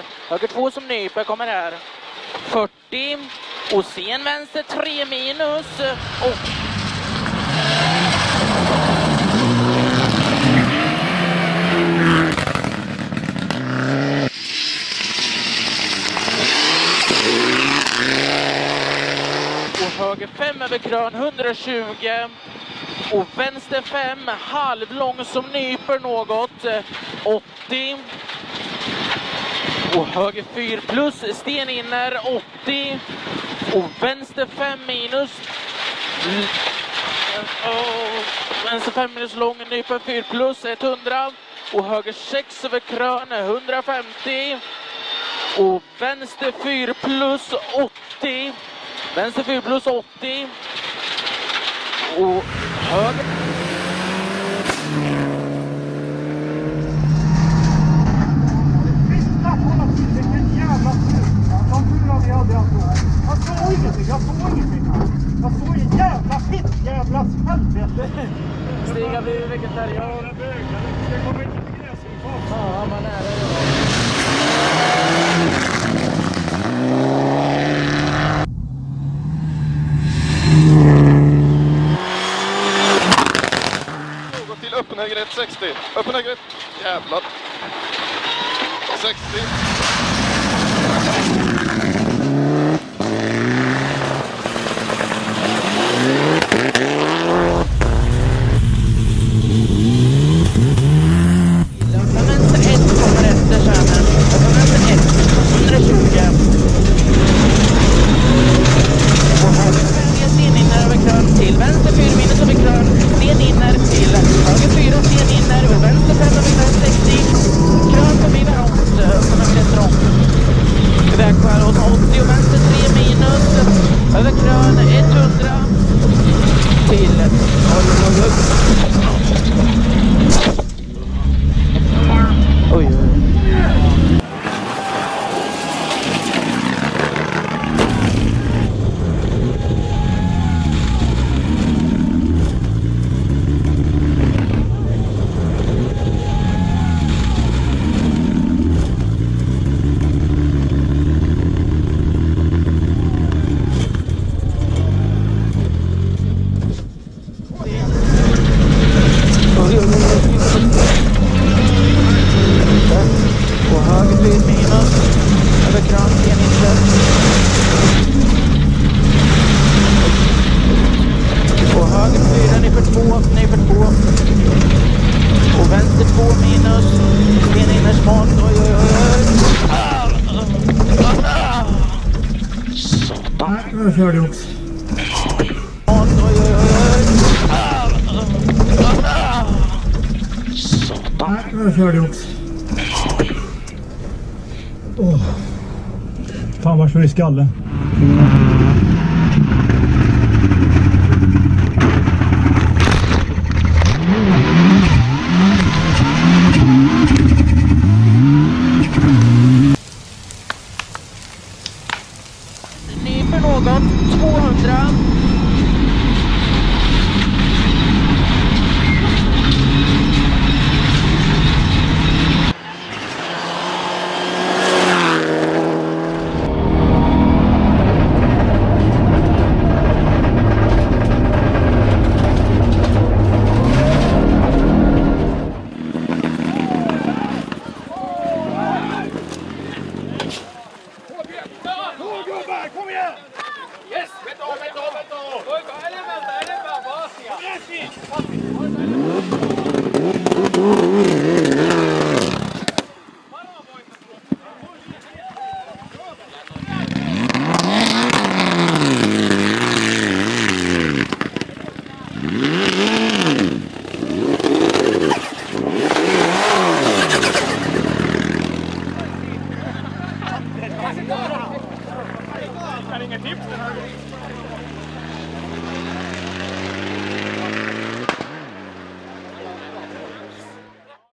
höger 2 som nyper kommer här. 40 och sen vänster 3 minus och höger 5 över krön 120 och vänster 5 halvlång som nyper något 80 och höger 4 plus sten inner 80 och vänster 5 minus vänster 5 minus lång nyper 4 plus 100 och höger 6 över krön 150 och vänster 4 plus 80 vänster 4 plus 80 och höger. Vilken jävla styrka. De fyra vi hade alltså. Jag såg ingenting. Jag såg en jävla fitt jävlas helvete. Stiga blir vegetarian. Det kommer inte till gräs. Ja, man är det. Till öppen höger 1, 60. Öppen höger 1. Jävlar. 60. Vänster 1 kommer efter kärnan. Vänster 1, 120. Och höger 5 sten inner över krön till vänster 4 minus över krön. Sten inner till höger 4 sten inner och vänster 5 över krön 60. Krön förbi varandra. Öppen höger 1 långt. Vägskär åt 80 och vänster 3 minus. Över krön 100 till. Oj. Och höger 4 minus över krön 10 meter. Och höger 4 nyper 2 och vänster 2 minus sten inner smart. Oj oj oj. Satan. Nu kör du också. Oj oj oj. Satan. Nu kör du också. Fan vad slår i skallen. Nyper något 200